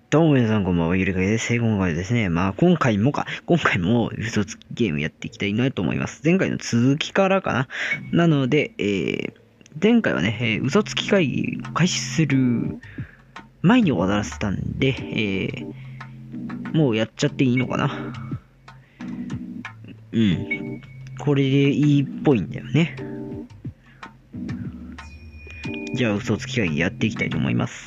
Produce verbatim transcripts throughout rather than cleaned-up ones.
どうも皆さんこんばんは、ゆるかげです。今回ですね、まあ今回もか、今回も嘘つきゲームやっていきたいなと思います。前回の続きからかな。なので、えー、前回はね、えー、嘘つき会議を開始する前に終わらせたんで、えー、もうやっちゃっていいのかな。うん。これでいいっぽいんだよね。じゃあ嘘つき会議やっていきたいと思います。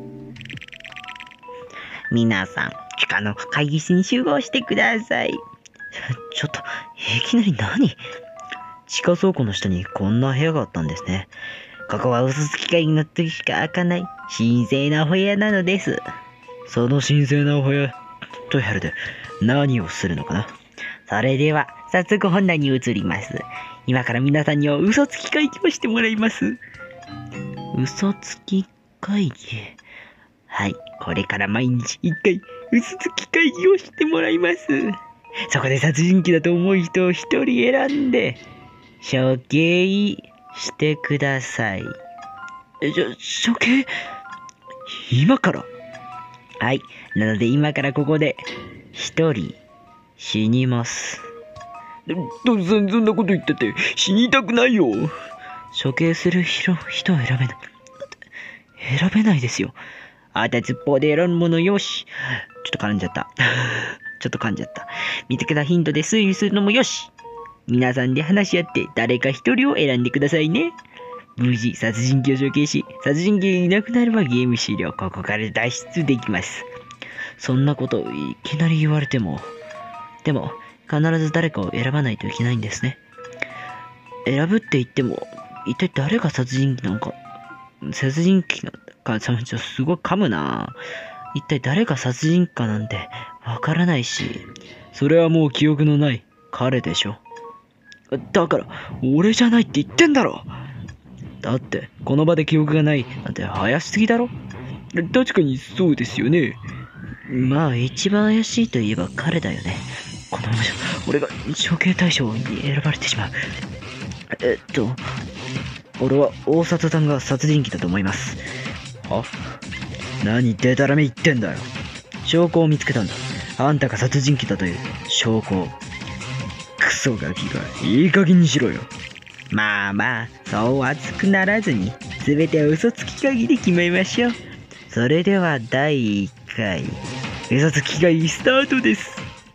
皆さん、地下の会議室に集合してください。ちょっと、いきなり何？地下倉庫の下にこんな部屋があったんですね。ここは嘘つき会議の時しか開かない神聖なお部屋なのです。その神聖なお部屋とやるで何をするのかな？それでは、早速本題に移ります。今から皆さんには嘘つき会議をしてもらいます。嘘つき会議？はい、これから毎日一回嘘つき会議をしてもらいます。そこで殺人鬼だと思う人を一人選んで処刑してください。え、じゃ、処刑？今から？はい、なので今からここで一人死にます。突然そんなこと言ってて死にたくないよ。処刑する人を選べない。選べないですよ。あたつっぽうで選ぶものよし。ちょっと噛んじゃった。ちょっと噛んじゃった。見つけたヒントで推理するのもよし。皆さんで話し合って誰か一人を選んでくださいね。無事殺人鬼を処刑し、殺人鬼がいなくなればゲーム終了。ここから脱出できます。そんなこといきなり言われても。でも、必ず誰かを選ばないといけないんですね。選ぶって言っても、一体誰が殺人鬼なのか。殺人鬼なのか、ちょすごい噛むな。一体誰が殺人かなんてわからないし、それはもう記憶のない彼でしょ。だから俺じゃないって言ってんだろ。だってこの場で記憶がないなんて怪しすぎだろ。確かにそうですよね。まあ一番怪しいといえば彼だよね。このままじゃ俺が処刑対象に選ばれてしまう。えっと俺は大里さんが殺人鬼だと思います。は？何デタラメ言ってんだよ。証拠を見つけたんだ。あんたが殺人鬼だという証拠を。クソガキがいい加減にしろよ。まあまあ、そう熱くならずに全ては嘘つき会議で決めましょう。それではだいいっかい嘘つき会議スタートです。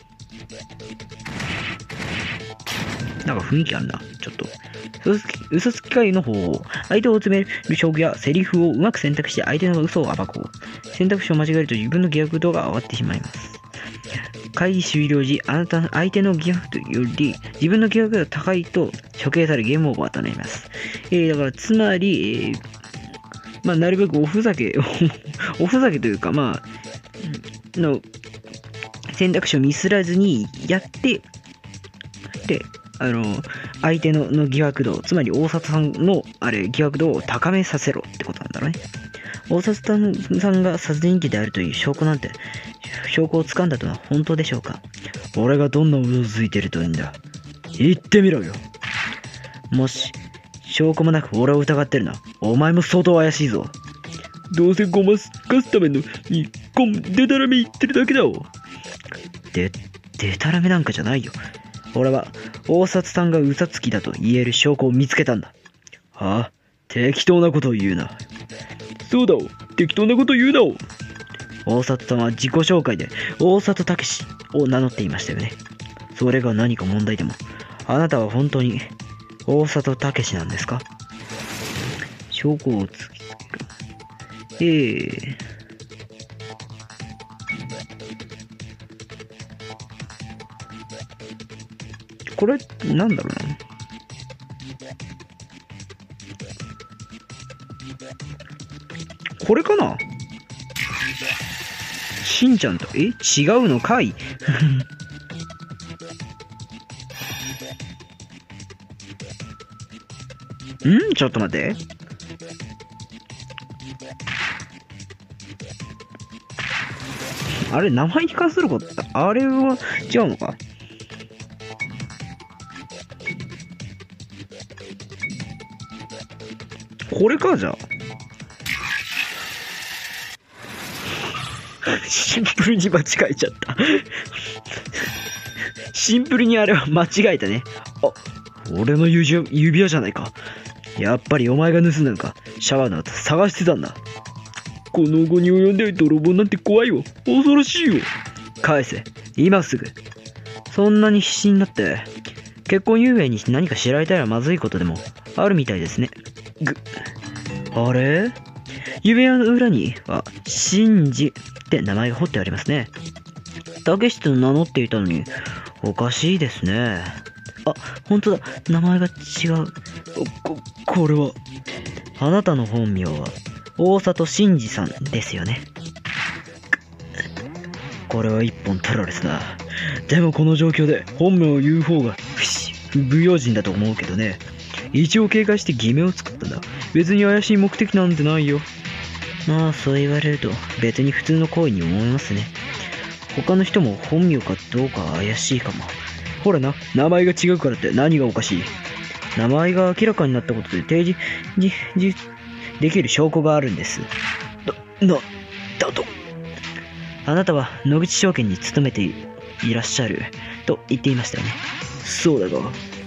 なんか雰囲気あるな。ちょっと嘘つき、嘘つき会の方法。相手を詰める証拠やセリフをうまく選択して相手の嘘を暴こう。選択肢を間違えると自分の疑惑度が上がってしまいます。会議終了時、あなた、相手の疑惑より自分の疑惑が高いと処刑されゲームオーバーとなります。えー、だからつまり、えー、まあなるべくおふざけ、おふざけというか、まあ、の選択肢をミスらずにやって、で、あの、相手のの疑惑度、つまり大里さんのあれ疑惑度を高めさせろってことなんだろうね。大里さんが殺人鬼であるという証拠なんて、証拠を掴んだとは本当でしょうか？俺がどんな嘘をついてるというんだ。言ってみろよ。もし、証拠もなく俺を疑ってるな。お前も相当怪しいぞ。どうせごますかすためのに、こん、デタラメ言ってるだけだわ。で、デタラメなんかじゃないよ。俺は大里さんが嘘つきだと言える証拠を見つけたんだ。はあ？適当なことを言うな。そうだお。適当なこと言うなお。大里さんは自己紹介で大里武史を名乗っていましたよね。それが何か問題でも、あなたは本当に大里武史なんですか？証拠をつけええーこれ、なんだろうな。これかな？しんちゃんと、え？違うのかい？ん？ちょっと待って。あれ、名前に関すること、あれは違うのか？これか、じゃあ。 シンプルに間違えちゃった。シンプルにあれは間違えたね。あ、俺の指輪指輪じゃないか。やっぱりお前が盗んだのか。シャワーの後探してたんだ。この後に及んで泥棒なんて怖いよ。恐ろしいよ。返せ。今すぐ。そんなに必死になって、結婚遊泳に何か知られたらまずいことでもあるみたいですね。ぐ、あれ？指輪の裏には、シンジって名前が彫ってありますね。たけしと名乗っていたのに、おかしいですね。あ、本当だ。名前が違う。こ、これは。あなたの本名は、大里真二さんですよね。これは一本取られたな。でもこの状況で本名を言う方が不用心だと思うけどね。一応警戒して偽名を作ったんだ。別に怪しい目的なんてないよ。まあそう言われると別に普通の行為に思いますね。他の人も本名かどうか怪しいかも。ほらな、名前が違うからって何がおかしい。名前が明らかになったことで提示じじできる証拠があるんです。な、な、だと。あなたは野口証券に勤めていらっしゃると言っていましたよね。そうだが。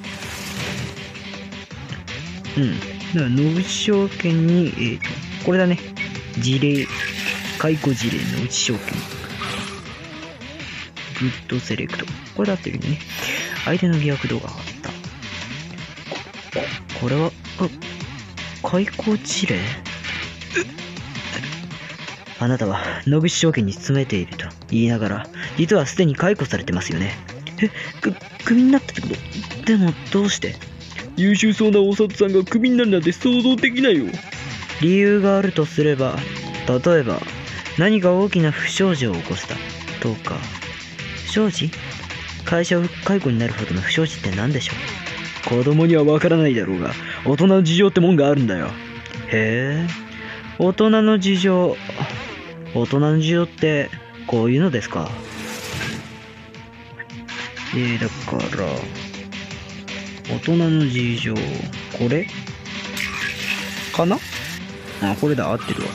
うん。だから野口証券に、えーと、これだね。事例、解雇事例野口証券。グッドセレクト。これだってるね。相手の疑惑動画があった。こ、これは、あ、解雇事例？あなたは野口証券に勤めていると言いながら、実はすでに解雇されてますよね。え、く、クビになったってこと？でもどうして？優秀そうな大里さんがクビになるなんて想像できないよ。理由があるとすれば、例えば何か大きな不祥事を起こしたとか。不祥事？会社を解雇になるほどの不祥事って何でしょう？子供にはわからないだろうが、大人の事情ってもんがあるんだよ。へえ、大人の事情。大人の事情ってこういうのですか？えー、だから大人の事情、これかな？あ、これだ、合ってるわ。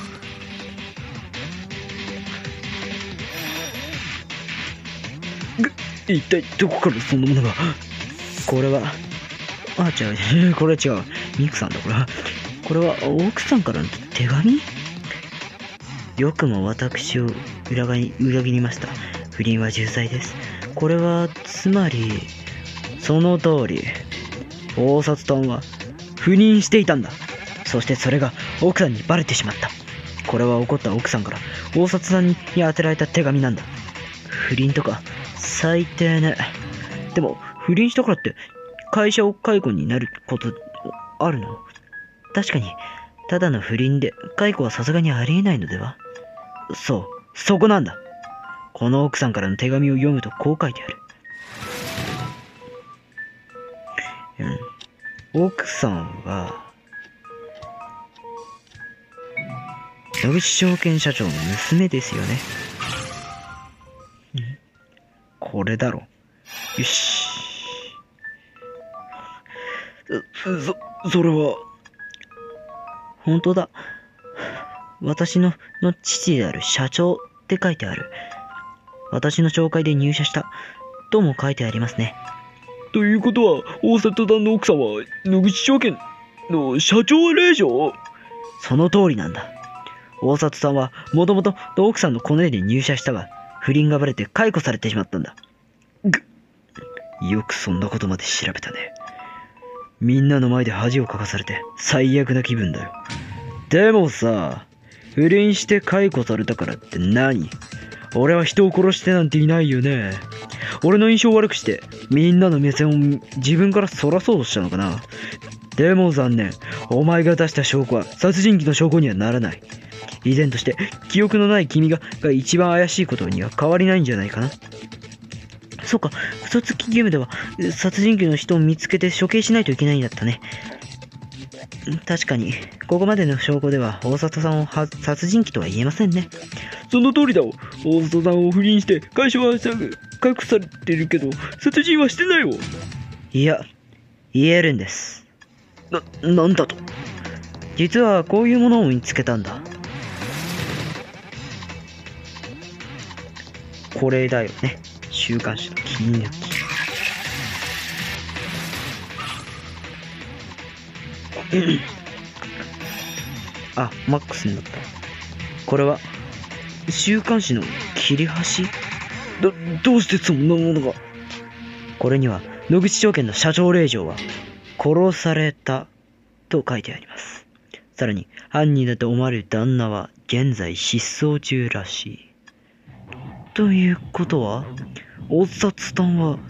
ぐ、一体どこからそんなものが。これは、あ、違う、これは違う。ミクさんだ、これは。これは奥さんからの手紙？よくも私を裏切り、裏切りました。不倫は重罪です。これは、つまり、その通り、大里さんは不倫していたんだ。そしてそれが奥さんにバレてしまった。これは怒った奥さんから大里さんに当てられた手紙なんだ。不倫とか、最低ね。でも、不倫したからって会社を解雇になることあるの？確かに、ただの不倫で解雇はさすがにありえないのでは？そう、そこなんだ。この奥さんからの手紙を読むとこう書いてある。うん、奥さんは、野口証券社長の娘ですよね。うん、これだろ。よし。そ、それは、本当だ。私の、の父である社長って書いてある。私の紹介で入社したとも書いてありますね。ということは、大里さんの奥さんは野口証券の社長令嬢？その通りなんだ。大里さんはもともと奥さんのコネで入社したが、不倫がバレて解雇されてしまったんだ。ぐっ、よくそんなことまで調べたね。みんなの前で恥をかかされて最悪な気分だよ。でもさ、不倫して解雇されたからって何？俺は人を殺してなんていないよね。俺の印象を悪くしてみんなの目線を自分からそらそうとしたのかな。でも残念。お前が出した証拠は殺人鬼の証拠にはならない。依然として記憶のない君がが一番怪しいことには変わりないんじゃないかな。そうか、嘘つきゲームでは殺人鬼の人を見つけて処刑しないといけないんだったね。確かに、ここまでの証拠では大里さんをは殺人鬼とは言えませんね。その通りだ。大里さんを不倫して会社は解雇されてるけど殺人はしてないよ。いや、言えるんです。な、なんだと？実はこういうものを見つけたんだ。 これだよね。週刊誌の切り抜き。あ、マックスになった。これは週刊誌の切れ端？ど、どうしてそんなものが？これには野口証券の社長令嬢は殺されたと書いてあります。さらに犯人だと思われる旦那は現在失踪中らしい。ということは大札さんは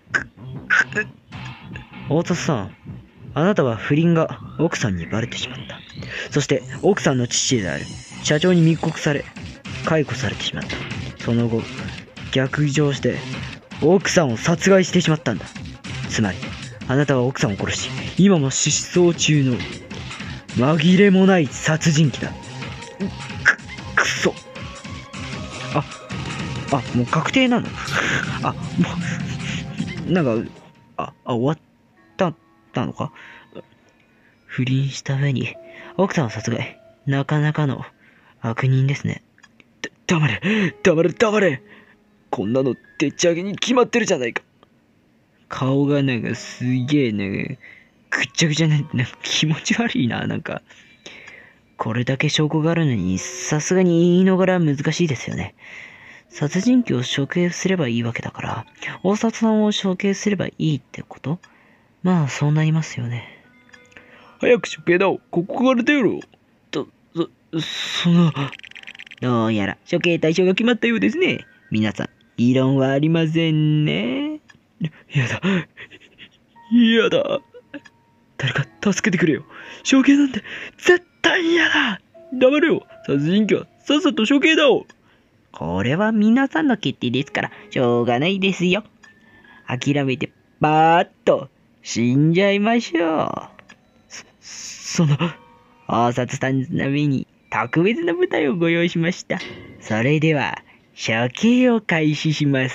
大札さん、あなたは不倫が奥さんにバレてしまった。そして奥さんの父である社長に密告され解雇されてしまった。その後逆上して奥さんを殺害してしまったんだ。つまりあなたは奥さんを殺し今も失踪中の紛れもない殺人鬼だ。く、くそ。あ、あ、もう確定なの？あ、もう、なんか、あ、あ、終わったたのか？不倫した上に奥さんを殺害。なかなかの悪人ですね。だ、黙れ、黙れ、黙れ。こんなのでっち上げに決まってるじゃないか。顔がなんかすげえなんかぐっちゃぐちゃね、なんか気持ち悪いな、なんか。これだけ証拠があるのに、さすがに言い逃れは難しいですよね。殺人鬼を処刑すればいいわけだから、大札さんを処刑すればいいってこと？まあ、そうなりますよね。早く処刑だ。ここから出ろ。と、そ、その、どうやら処刑対象が決まったようですね。皆さん、異論はありませんね。やだ。やだ。誰か助けてくれよ。処刑なんて絶対嫌だ。黙れよ。殺人鬼はさっさと処刑だ。これは皆さんの決定ですからしょうがないですよ。諦めてバーッと死んじゃいましょう。そ、その大札さんのために特別な舞台をご用意しました。それでは処刑を開始します。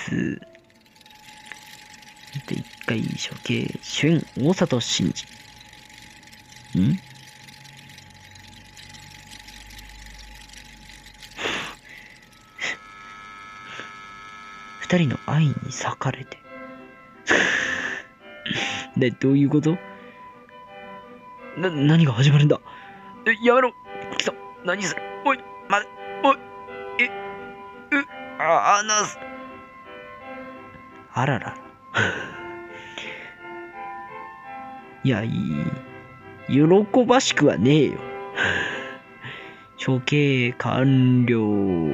一回処刑主演大里慎二。ん二人の愛に裂かれてで、どういうこと？な、何が始まるんだ？え、やめろ！来た！何する？おい！待て！おい！え、う、あ、あなす。あららら。いや、いい。喜ばしくはねえよ。処刑完了。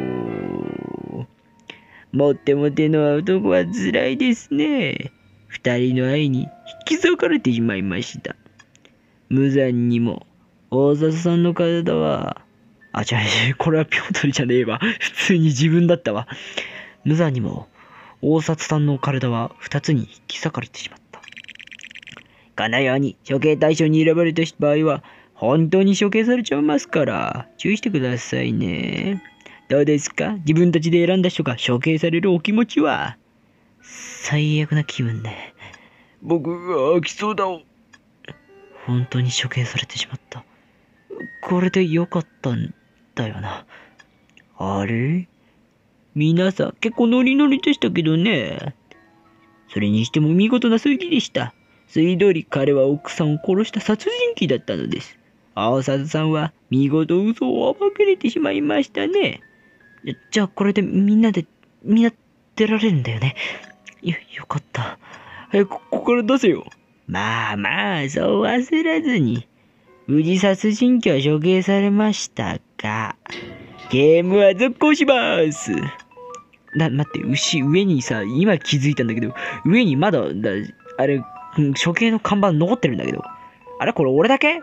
もってもての男は辛いですね。二人の愛に引き裂かれてしまいました。無残にも大里さんの体は、あ、違う、これはピョートルじゃねえわ。普通に自分だったわ。無残にも大里さんの体は二つに引き裂かれてしまった。このように処刑対象に選ばれた場合は本当に処刑されちゃいますから注意してくださいね。どうですか？自分たちで選んだ人が処刑されるお気持ちは。最悪な気分ね。僕が飽きそうだ。本当に処刑されてしまった。これでよかったんだよな。あれ？皆さん結構ノリノリでしたけどね。それにしても見事な推理でした。推理通り彼は奥さんを殺した殺人鬼だったのです。青里さんは見事嘘を暴かれてしまいましたね。じゃあこれでみんなで、みんな出られるんだよね。よ、よかった。早くここから出せよ。まあまあ、そう焦らずに。無事殺人鬼は処刑されましたが、ゲームは続行します。な、待って、牛、上にさ、今気づいたんだけど、上にまだ、だあれ、処刑の看板残ってるんだけど。あれこれ俺だけ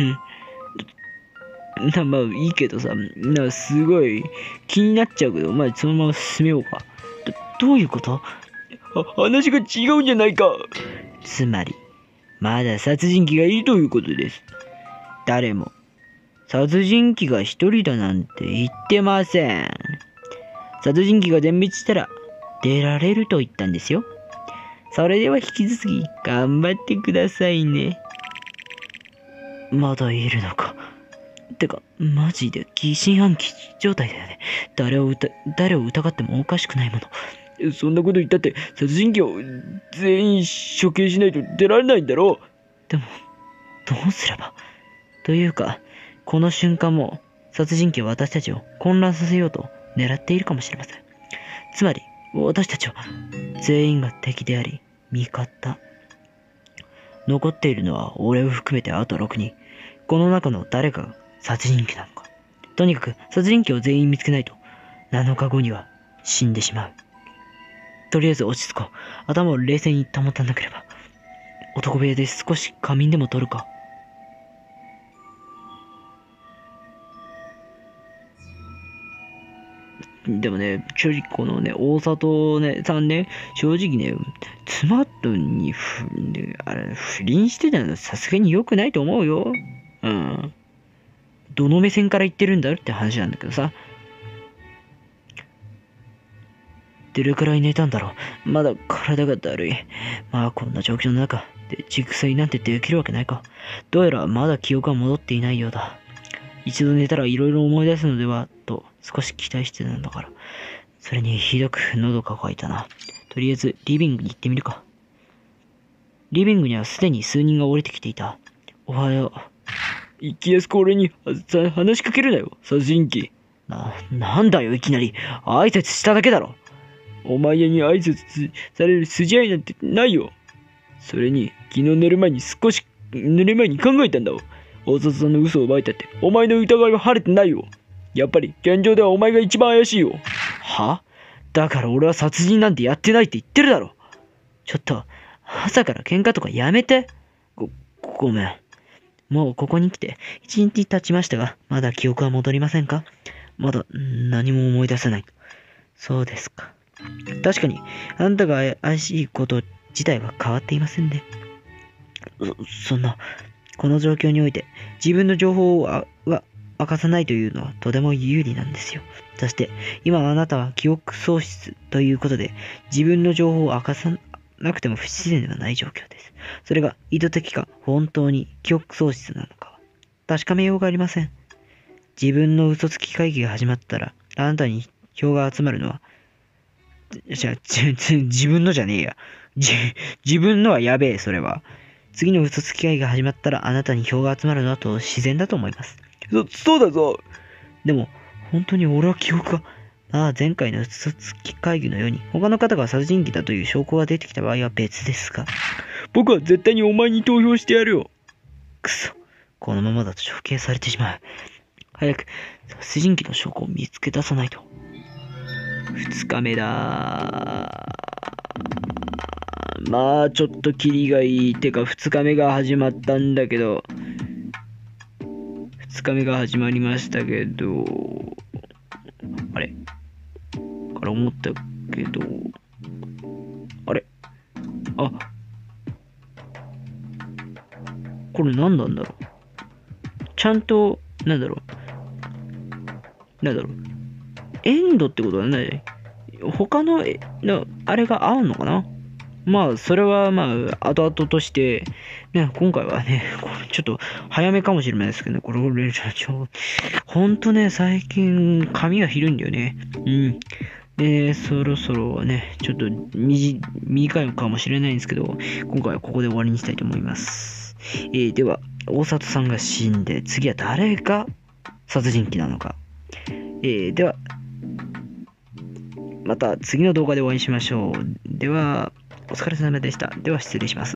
な、まあいいけどさ、な、すごい気になっちゃうけど、まあそのまま進めようか。ど、どういうこと？あ、話が違うんじゃないか。つまり、まだ殺人鬼がいるということです。誰も、殺人鬼が一人だなんて言ってません。殺人鬼が全滅したら、出られると言ったんですよ。それでは引き続き頑張ってくださいね。まだいるのか。 てか、マジで疑心暗鬼状態だよね。誰を疑誰を疑ってもおかしくないもの。 そんなこと言ったって殺人鬼を全員処刑しないと出られないんだろ。 でも、どうすれば。というか、この瞬間も殺人鬼は私たちを混乱させようと狙っているかもしれません。つまり、私たちは全員が敵であり、味方。残っているのは俺を含めてあとろくにん。この中の誰かが殺人鬼なのか。とにかく殺人鬼を全員見つけないとなのかごには死んでしまう。とりあえず落ち着こう。頭を冷静に保たなければ。男部屋で少し仮眠でも取るか。でもね、正直このね、大里ね、さんね、正直ね、妻とにふ、ね、あれ、不倫してたのさすがに良くないと思うよ。うん。どの目線から言ってるんだろって話なんだけどさ。どれくらい寝たんだろう。まだ体がだるい。まあこんな状況の中で熟睡なんてできるわけないか。どうやらまだ記憶は戻っていないようだ。一度寝たらいろいろ思い出すのではと少し期待してたんだから。それにひどく喉が渇いたな。とりあえずリビングに行ってみるか。リビングにはすでに数人が降りてきていた。おはよう。 行きやすく俺に話しかけるなよ、殺人鬼。 な、なんだよいきなり。挨拶しただけだろ。 お前に挨拶される筋合いなんてないよ。それに昨日寝る前に少し寝る前に考えたんだわ。大里さんの嘘を暴いたってお前の疑いは晴れてないよ。やっぱり現状ではお前が一番怪しいよ。 は？だから俺は殺人なんてやってないって言ってるだろ。ちょっと朝から喧嘩とかやめて。ご、ごめん。もうここに来て一日経ちましたが、まだ記憶は戻りませんか？まだ何も思い出せない。そうですか。確かに、あんたが怪しいこと自体は変わっていませんね。そ、そんな、この状況において自分の情報をあは明かさないというのはとても有利なんですよ。そして、今あなたは記憶喪失ということで、自分の情報を明かさなくても不自然ではない状況です。それが意図的か本当に記憶喪失なのかは確かめようがありません。自分の嘘つき会議が始まったら、あなたに票が集まるのは、じゃ、じ、じ、自分のじゃねえや。じ、自分のはやべえ、それは。次の嘘つき会が始まったらあなたに票が集まるのはと自然だと思います。 そ、そうだぞ。 でも、本当に俺は記憶が、ああ、前回の嘘つき会議のように、他の方が殺人鬼だという証拠が出てきた場合は別ですが。 僕は絶対にお前に投票してやるよ。 くそ。このままだと処刑されてしまう。早く、殺人鬼の証拠を見つけ出さないと。二日目だ。まあちょっとキリがいい。てか二日目が始まったんだけど、二日目が始まりましたけど、あれから思ったけど、あれあ、これ何なんだろう。ちゃんと、なんだろう。なんだろう。エンドってことはない他の、のあれが合うのかな。まあ、それはまあ、後々として、ね、今回はね、これちょっと早めかもしれないですけどね、これ、これ、ちょ、ちょ、ほんとね、最近、髪が広いんだよね。うん。で、そろそろはね、ちょっと短いかもしれないんですけど、今回はここで終わりにしたいと思います。えー、では、大里さんが死んで、次は誰が殺人鬼なのか。えー、では、また次の動画でお会いしましょう。では、お疲れ様でした。では失礼します。